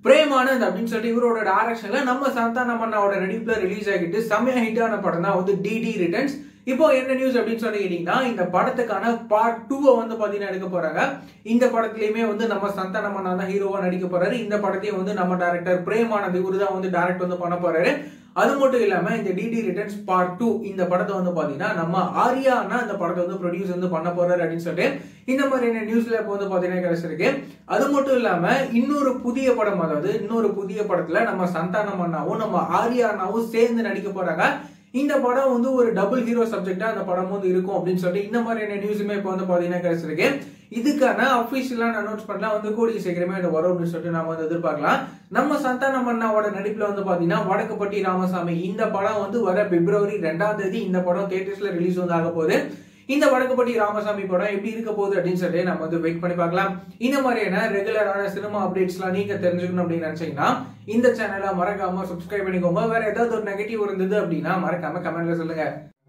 பிரேமானந்த் அப்படின்னு சொல்லிட்டு இவரோட டைரக்ஷன்ல நம்ம சந்தானம் அண்ணாவோட நடிப்புல ரிலீஸ் ஆகிட்டு செமையா ஹிட்டான படம் தான் வந்து டிடி ரிட்டர்ன்ஸ். இப்போ என்ன நியூஸ் அப்படின்னு சொல்லிக்கிட்டீங்கன்னா, இந்த படத்துக்கான பார்ட் 2 வந்து பாத்தீங்கன்னா எடுக்க போறாங்க. இந்த படத்துலயுமே வந்து நம்ம சந்தானம் அண்ணா தான் ஹீரோவா நடிக்க போறாரு. இந்த படத்தையும் வந்து நம்ம டைரக்டர் பிரேமானந்த் இவரு தான் வந்து டைரக்ட் வந்து பண்ண போறாரு. அது மட்டும் இல்லாம இந்த டிடி ரிட்டர்ன்ஸ் பார்ட் 2 இந்த படத்தை வந்து பாத்தீங்கன்னா நம்ம ஆர்யா அண்ணா இந்த படத்தை வந்து ப்ரொடியூஸ் வந்து பண்ண போறாரு அப்படின்னு சொல்லிட்டு இந்த மாதிரியான நியூஸ்ல இப்போ வந்து பாத்தீங்கன்னா கிடைச்சிருக்கு. அது மட்டும் இல்லாம இன்னொரு புதிய படம், அதாவது இன்னொரு புதிய படத்துல நம்ம சந்தானம் அண்ணாவும் நம்ம ஆர்யா அண்ணாவும் சேர்ந்து நடிக்க போறாங்க. இந்த படம் வந்து ஒரு டபுள் ஹீரோ சப்ஜெக்டா அந்த படம் வந்து இருக்கும் அப்படின்னு சொல்லிட்டு இந்த மாதிரியான நியூஸுமே இப்போ வந்து பாத்தீங்கன்னா கிடைச்சிருக்கு. இதுக்கான அபிஷியலான அனௌன்ஸ்மெண்ட்லாம் வந்து கூடிய சீக்கிரமே இது வரும் அப்படின்னு சொல்லிட்டு நாம வந்து எதிர்பார்க்கலாம். நம்ம சந்தானம் அண்ணாவோட நடிப்புல வந்து பாத்தீங்கன்னா வடக்குப்பட்டி ராமசாமி இந்த படம் வந்து வர பிப்ரவரி 2ஆம் தேதி இந்த படம் தியேட்டர்ஸ்ல ரிலீஸ் வந்து ஆக போகுது. இந்த வடக்குப்பட்டி ராமசாமி படம் எப்படி இருக்க போகுது அப்படின்னு சொல்லி நம்ம வந்து வெயிட் பண்ணி பார்க்கலாம். இந்த மாதிரியான ரெகுலரான சினிமா அப்டேட்ஸ்லாம் நீங்க தெரிஞ்சுக்கணும் அப்படின்னு நினைச்சீங்கன்னா இந்த சேனலை மறக்காம சப்ஸ்கிரைப் பண்ணிக்கோங்க. வேற ஏதாவது ஒரு நெகட்டிவ் இருந்தது அப்படின்னா மறக்காம கமெண்ட்ல சொல்லுங்க.